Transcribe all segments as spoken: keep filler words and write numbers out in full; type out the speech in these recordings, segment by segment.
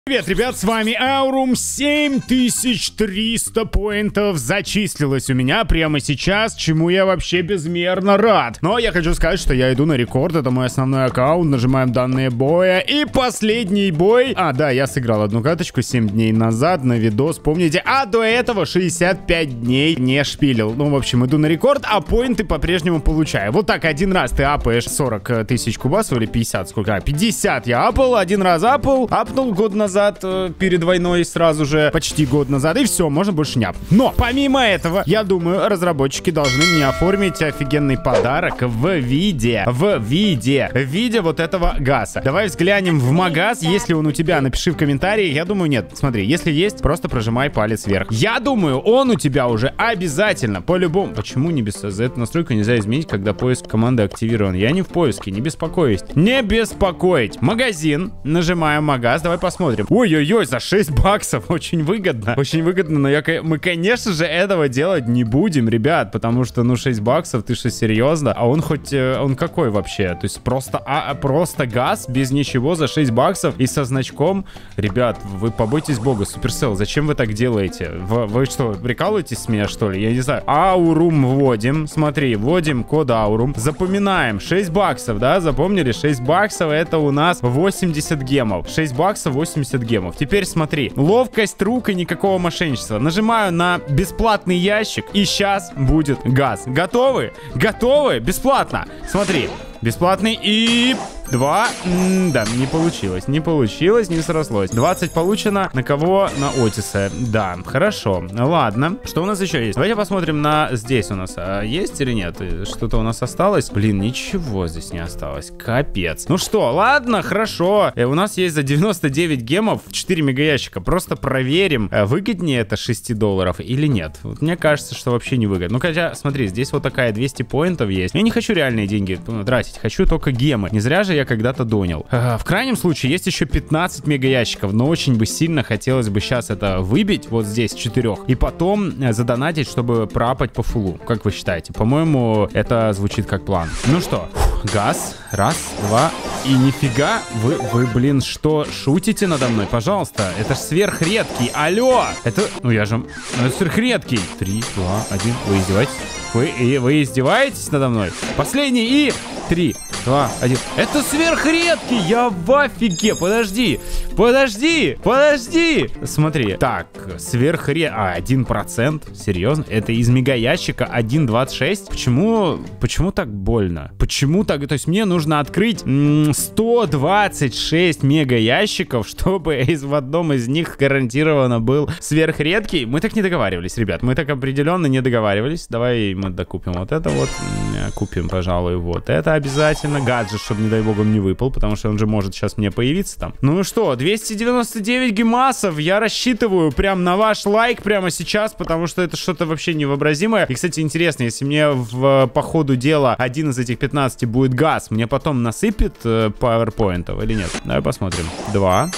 Привет, ребят, с вами Аурум. семь тысяч триста поинтов зачислилось у меня прямо сейчас, чему я вообще безмерно рад. Но я хочу сказать, что я иду на рекорд, это мой основной аккаунт, нажимаем данные боя. И последний бой. А, да, я сыграл одну каточку семь дней назад на видос, помните? А до этого шестьдесят пять дней не шпилил. Ну, в общем, иду на рекорд, а поинты по-прежнему получаю. Вот так, один раз ты апаешь сорок тысяч кубасов или пятьдесят, сколько? А, пятьдесят я апал, один раз апал, апнул год назад. Перед войной сразу же, почти год назад, и все, можно больше не апнуть. Но, помимо этого, я думаю, разработчики должны мне оформить офигенный подарок в виде, в виде, в виде вот этого газа. Давай взглянем в магаз, если он у тебя, напиши в комментарии. Я думаю, нет, смотри, если есть, просто прожимай палец вверх. Я думаю, он у тебя уже обязательно, по-любому. Почему не без... За эту настройку нельзя изменить, когда поиск команды активирован? Я не в поиске, не беспокоить. Не беспокоить. Магазин, нажимаем магаз, давай посмотрим. Ой-ой-ой, за шесть баксов, очень выгодно. Очень выгодно, но я, мы, конечно же, этого делать не будем, ребят, потому что, ну, шесть баксов, ты что, серьезно? А он хоть, он какой вообще? То есть просто, а, просто газ, без ничего, за шесть баксов и со значком? Ребят, вы побойтесь бога, Суперсел, зачем вы так делаете? Вы, вы что, прикалываетесь с меня, что ли? Я не знаю. Аурум вводим, смотри, вводим код Аурум, запоминаем, шесть баксов, да, запомнили? шесть баксов, это у нас восемьдесят гемов. шесть баксов, восемьдесят гемов. Теперь смотри, ловкость рук и никакого мошенничества. Нажимаю на бесплатный ящик, и сейчас будет газ. Готовы? Готовы? Бесплатно. Смотри, бесплатный и... Два. М да, не получилось. Не получилось, не срослось. двадцать получено. На кого? На Отиса. Да, хорошо. Ладно. Что у нас еще есть? Давайте посмотрим на... Здесь у нас а, есть или нет? Что-то у нас осталось? Блин, ничего здесь не осталось. Капец. Ну что, ладно, хорошо. Э, у нас есть за девяносто девять гемов четыре мегаящика. Просто проверим, э, выгоднее это шесть долларов или нет. Вот мне кажется, что вообще не выгодно. Ну, хотя, смотри, здесь вот такая двести поинтов есть. Я не хочу реальные деньги тратить. Хочу только гемы. Не зря же я когда-то донял. А, в крайнем случае есть еще пятнадцать мегаящиков, но очень бы сильно хотелось бы сейчас это выбить вот здесь четырех и потом задонатить, чтобы пропать по фулу. Как вы считаете? По-моему, это звучит как план. Ну что, газ, раз, два и нифига, вы, вы, блин, что, шутите надо мной? Пожалуйста, это ж сверхредкий, алло! Это, ну я же, ну, это сверхредкий. Три, два, один, вы издеваетесь? Вы, и, вы издеваетесь надо мной? Последний и... Три, два, один. Это сверхредкий! Я в офиге! Подожди! Подожди! Подожди! Смотри. Так, сверхредкий... А, один процент? Серьезно? Это из мегаящика один двадцать шесть? Почему... Почему так больно? Почему так... То есть мне нужно открыть сто двадцать шесть мегаящиков, чтобы из, в одном из них гарантированно был сверхредкий? Мы так не договаривались, ребят. Мы так определенно не договаривались. Давай мы докупим вот это вот. Купим, пожалуй, вот это обязательно. Гаджет, чтобы, не дай бог, он не выпал, потому что он же может сейчас мне появиться там. Ну и что, двести девяносто девять гемасов. Я рассчитываю прям на ваш лайк прямо сейчас, потому что это что-то вообще невообразимое. И, кстати, интересно, если мне в, по ходу дела один из этих пятнадцати будет газ, мне потом насыпет э, пауэрпоинтов или нет? Давай посмотрим. Два.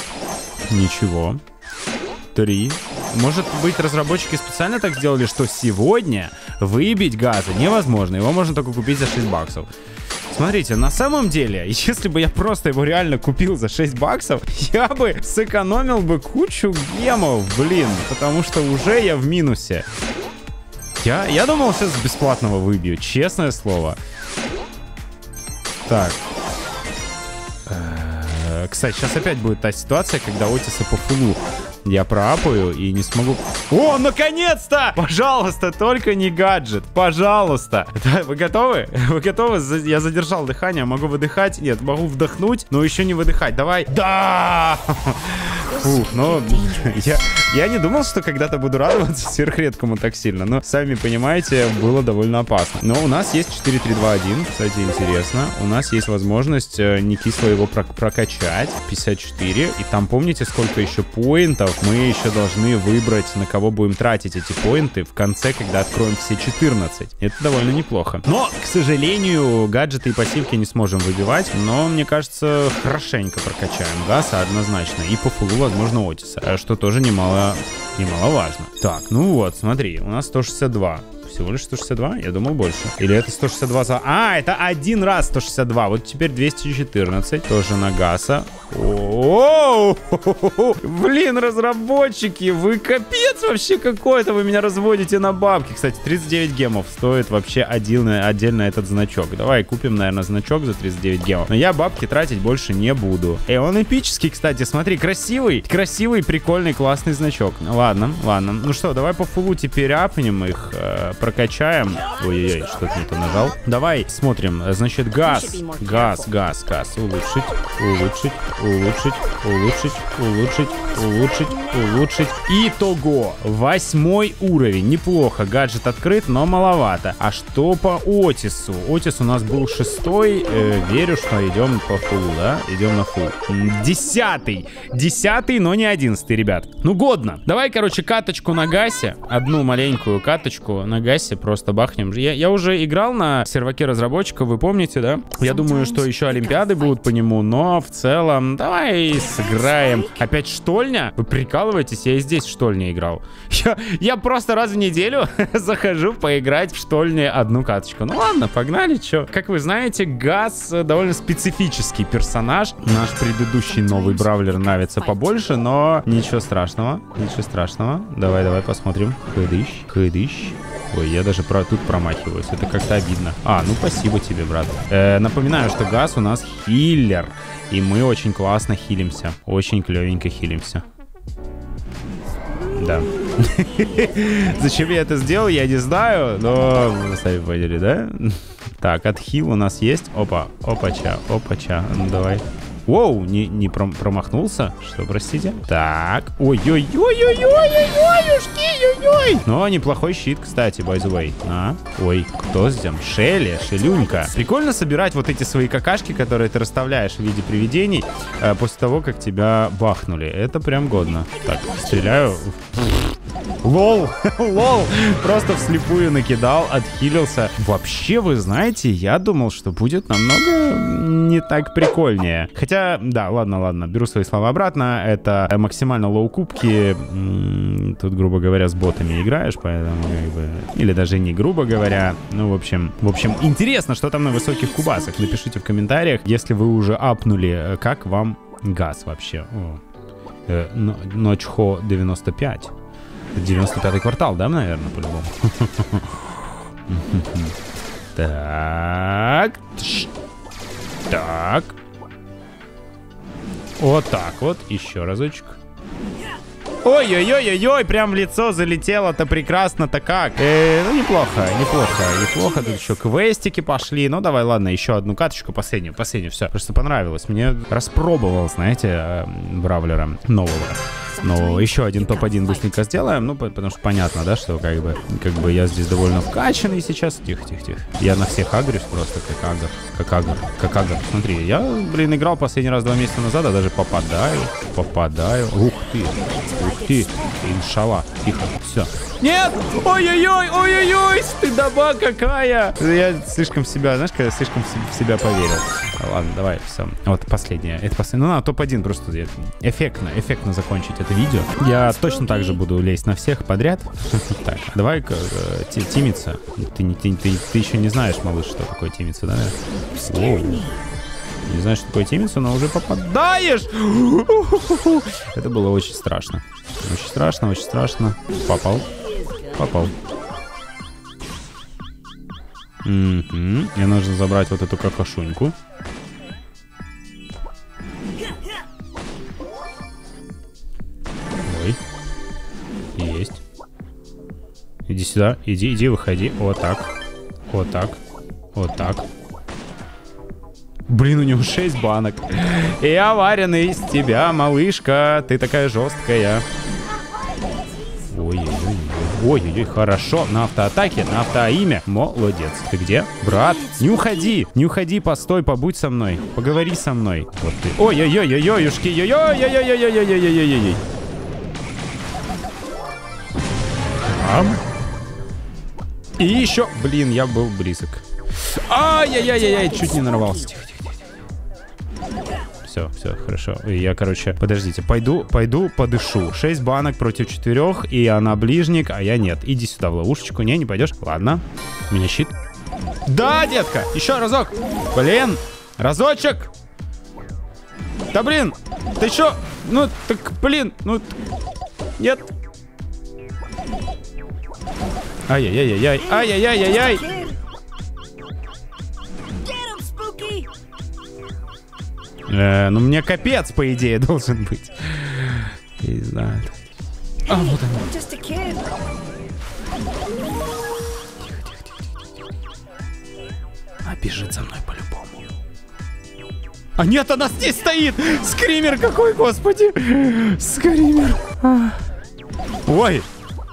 Ничего. Три. Может быть, разработчики специально так сделали, что сегодня выбить газа невозможно. Его можно только купить за шесть баксов. Смотрите, на самом деле, если бы я просто его реально купил за шесть баксов, я бы сэкономил бы кучу гемов, блин. Потому что уже я в минусе. Я, я думал, сейчас бесплатного выбью, честное слово. Так. Кстати, сейчас опять будет та ситуация, когда Отиса по фулу я проапаю и не смогу... О, наконец-то! Пожалуйста, только не гаджет. Пожалуйста. Да, вы готовы? Вы готовы? Я задержал дыхание. Могу выдыхать? Нет, могу вдохнуть, но еще не выдыхать. Давай. Да! Фух, ну... Я, я не думал, что когда-то буду радоваться сверхредкому так сильно. Но, сами понимаете, было довольно опасно. Но у нас есть четыре три два один. Кстати, интересно. У нас есть возможность не кисло его прокачать. пятьдесят четыре. И там, помните, сколько еще поинтов? Мы еще должны выбрать, на кого будем тратить эти поинты в конце, когда откроем все четырнадцать. Это довольно неплохо. Но, к сожалению, гаджеты и пассивки не сможем выбивать. Но, мне кажется, хорошенько прокачаем гаса однозначно. И по фулу, возможно, Отиса. Что тоже немало, немаловажно. Так, ну вот, смотри, у нас сто шестьдесят два. всего лишь сто шестьдесят два? Я думал больше. Или это сто шестьдесят два за... А, это один раз сто шестьдесят два. Вот теперь двести четырнадцать. Тоже на Гаса. О, блин, разработчики, вы капец вообще какой-то. Вы меня разводите на бабки. Кстати, тридцать девять гемов стоит вообще отдельно, отдельно этот значок. Давай купим, наверное, значок за тридцать девять гемов. Но я бабки тратить больше не буду. Эй, он эпический, кстати, смотри, красивый. Красивый, прикольный, классный значок. Ладно, ладно. Ну что, давай по фулу теперь апнем их, э, прокачаем. Ой-ой-ой, что-то не то нажал. Давай смотрим. Значит, газ, газ, газ, газ. Улучшить, улучшить, улучшить, улучшить, улучшить, улучшить, улучшить. Итого, восьмой уровень. Неплохо. Гаджет открыт, но маловато. А что по Отису? Отис у нас был шестой. Э, верю, что идем по фулу, да? Идем на фул. Десятый. Десятый, но не одиннадцатый, ребят. Ну, годно. Давай, короче, каточку на Гасе. Одну маленькую каточку на Гасе просто бахнем. Я, я уже играл на серваке разработчиков, вы помните, да? Я думаю, что еще олимпиады будут по нему, но в целом давай сыграем. Опять штольня? Вы прикалываетесь? Я и здесь в штольне играл. Я, я просто раз в неделю захожу поиграть в штольне одну каточку. Ну ладно, погнали, чё. Как вы знаете, Газ довольно специфический персонаж. Наш предыдущий новый бравлер нравится побольше, но ничего страшного. Ничего страшного. Давай, давай посмотрим. Кыдыщ, кыдыщ. Ой, я даже про тут промахиваюсь. Это как-то обидно. А, ну спасибо тебе, брат. Э, напоминаю, что Газ у нас хиллер. И мы очень классно хилимся. Очень клевенько хилимся. Да. Зачем я это сделал, я не знаю, но вы сами поняли, да? Так, отхил у нас есть. Опа, опача, опача. Ну давай. Воу, не, не пром промахнулся? Что, простите? Так. Ой-ой-ой-ой-ой-ой-ой-ой-ой-ой. Но неплохой щит, кстати, by the way. А? Ой, кто здесь? Шелли, Шелюнька. Прикольно собирать вот эти свои какашки, которые ты расставляешь в виде привидений э, после того, как тебя бахнули. Это прям годно. Так, стреляю. Лол, лол, просто вслепую накидал, отхилился. Вообще, вы знаете, я думал, что будет намного не так прикольнее. Хотя, да, ладно, ладно, беру свои слова обратно. Это максимально лоу кубки. Тут, грубо говоря, с ботами играешь, поэтому как бы... Или даже не грубо говоря. Ну, в общем, в общем, интересно, что там на высоких кубасах. Напишите в комментариях, если вы уже апнули, как вам Газ вообще. О. Э, Ночхо девяносто пять. девяносто пятый квартал, да, наверное, по-любому. Так. Так. Вот так вот. Еще разочек. Ой-ой-ой-ой-ой, прям в лицо залетело-то прекрасно-то как. Э, ну, неплохо, неплохо, неплохо. Тут еще квестики пошли. Ну, давай, ладно, еще одну каточку, последнюю, последнюю, все. Просто понравилось. Мне распробовал, знаете, бравлера нового. Но еще один топ один быстренько сделаем. Ну, потому что понятно, да, что как бы, как бы я здесь довольно вкачанный сейчас. Тихо, тихо, тихо. Я на всех агрюсь просто, как агр. Как агр, как агр. Смотри, я, блин, играл последний раз два месяца назад, а даже попадаю. Попадаю. Ух ты. Ух ты. Иншалла. Тихо. Все. Нет! Ой-ой-ой! Ой-ой-ой! Стыдоба какая! Я слишком в себя, знаешь, когда слишком в себя поверил. Ладно, давай, все. Вот последнее. Это последнее. Ну, на топ один просто эффектно, эффектно закончить это видео. Я точно так же буду лезть на всех подряд. Так, давай тимиться. Ты, ты, ты, ты еще не знаешь, малыш, что такое тимиться, да? Воу. Не знаешь, что такое тимиться, но уже попадаешь! Это было очень страшно. Очень страшно, очень страшно. Попал. Попал. Угу. Мне нужно забрать вот эту какашуньку. Ой. Есть. Иди сюда. Иди, иди, выходи. Вот так. Вот так. Вот так. Блин, у него шесть банок. Я вареный из тебя, малышка. Ты такая жесткая. Ой-ой-ой. Ой-ой-ой, хорошо. На автоатаке, на автоимя. Молодец. Ты где? Брат, не уходи. Не уходи, постой, побудь со мной. Поговори со мной. Вот ты. Ой-ой-ой-ой-ой-ушки. Ой-ой-ой-ой-ой-ой-ой-ой-ой-ой-ой. И еще... Блин, я был близок. Ай-яй-яй-яй-яй, чуть не нарвался. Тихо, тихо, тихо. все, все, хорошо. Я, короче, подождите, пойду, пойду подышу. шесть банок против четырех, и она ближник, а я нет. Иди сюда в ловушечку. Не, не пойдешь? Ладно. У меня щит. Да, детка, еще разок. Блин, разочек. Да, блин, ты что? Ну, так, блин, ну, нет. Ай-яй-яй-яй, ай-яй-яй-яй-яй. Э, ну, мне капец, по идее, должен быть. Я не знаю. А, вот он. Она бежит за мной по-любому. А нет, она здесь стоит! Скример какой, господи! Скример. А. Ой!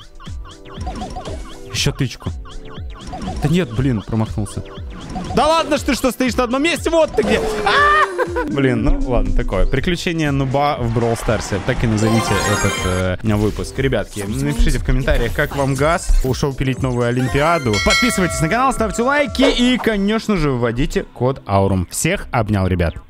Еще тычку. Да нет, блин, промахнулся. Да ладно, что ты что стоишь на одном месте? Вот ты где! А-а-а! Блин, ну ладно, такое. Приключение нуба в Brawl Stars. Так и назовите этот э, выпуск. Ребятки, напишите в комментариях, как вам газ. Ушел пилить новую Олимпиаду. Подписывайтесь на канал, ставьте лайки и, конечно же, вводите код Аурум. Всех обнял, ребят.